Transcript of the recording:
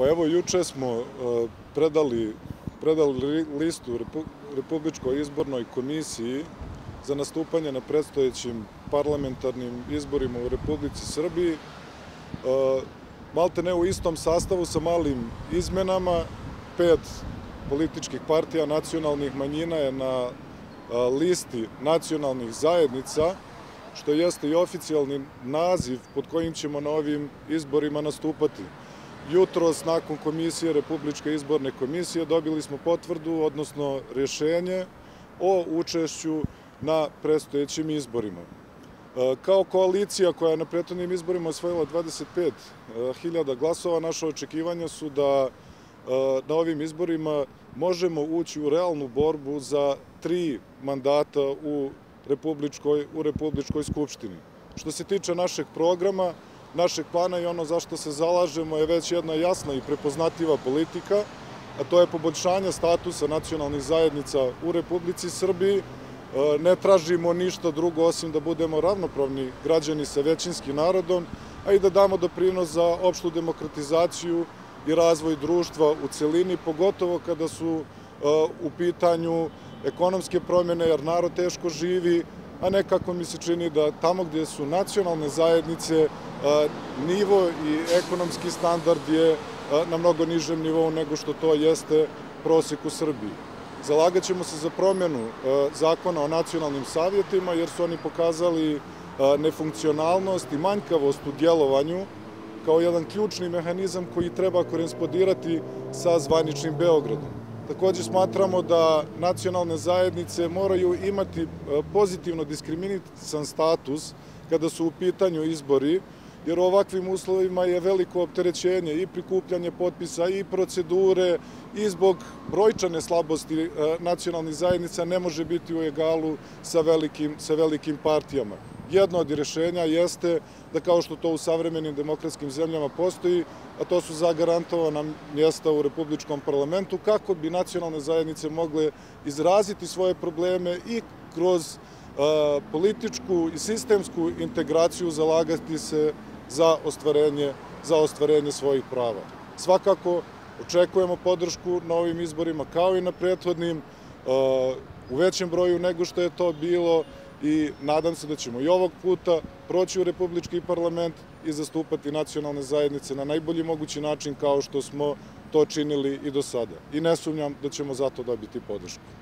Pa evo, juče smo predali listu Republičkoj izbornoj komisiji za nastupanje na predstojećim parlamentarnim izborima u Republici Srbiji. Maltene u istom sastavu sa malim izmenama, 5 političkih partija nacionalnih manjina je na listi nacionalnih zajednica, što jeste i oficijalni naziv pod kojim ćemo na ovim izborima nastupati. Jutros, nakon komisije, Republičke izborne komisije, dobili smo potvrdu, odnosno rješenje o učešću na predstojećim izborima. Kao koalicija koja je na prethodnim izborima osvojila 25.000 glasova, naše očekivanja su da na ovim izborima možemo ući u realnu borbu za 3 mandata u Republičkoj skupštini. Što se tiče našeg programa, našeg plana i ono za što se zalažemo je već jedna jasna i prepoznatljiva politika, a to je poboljšanje statusa nacionalnih zajednica u Republici Srbiji. Ne tražimo ništa drugo osim da budemo ravnopravni građani sa većinskim narodom, a i da damo doprinos za opštu demokratizaciju i razvoj društva u celini, pogotovo kada su u pitanju ekonomske promjene, jer narod teško živi, a nekako mi se čini da tamo gdje su nacionalne zajednice, nivo i ekonomski standard je na mnogo nižem nivou nego što to jeste prosjek u Srbiji. Zalagat ćemo se za promjenu zakona o nacionalnim savjetima, jer su oni pokazali nefunkcionalnost i manjkavost u djelovanju kao jedan ključni mehanizam koji treba korespondirati sa zvaničnim Beogradom. Također smatramo da nacionalne zajednice moraju imati pozitivno diskriminisan status kada su u pitanju izbori, jer u ovakvim uslovima je veliko opterećenje i prikupljanje potpisa i procedure i zbog brojčane slabosti nacionalnih zajednica ne može biti u egalu sa velikim partijama. Jedno od rješenja jeste da, kao što to u savremenim demokratskim zemljama postoji, a to su zagarantovana mjesta u Republičkom parlamentu, kako bi nacionalne zajednice mogle izraziti svoje probleme i kroz političku i sistemsku integraciju zalagati se za ostvarenje svojih prava. Svakako očekujemo podršku na ovim izborima kao i na prethodnim, u većem broju nego što je to bilo, i nadam se da ćemo i ovog puta proći u Republički parlament i zastupati nacionalne zajednice na najbolji mogući način kao što smo to činili i do sada. I ne sumnjam da ćemo zato dobiti podršku.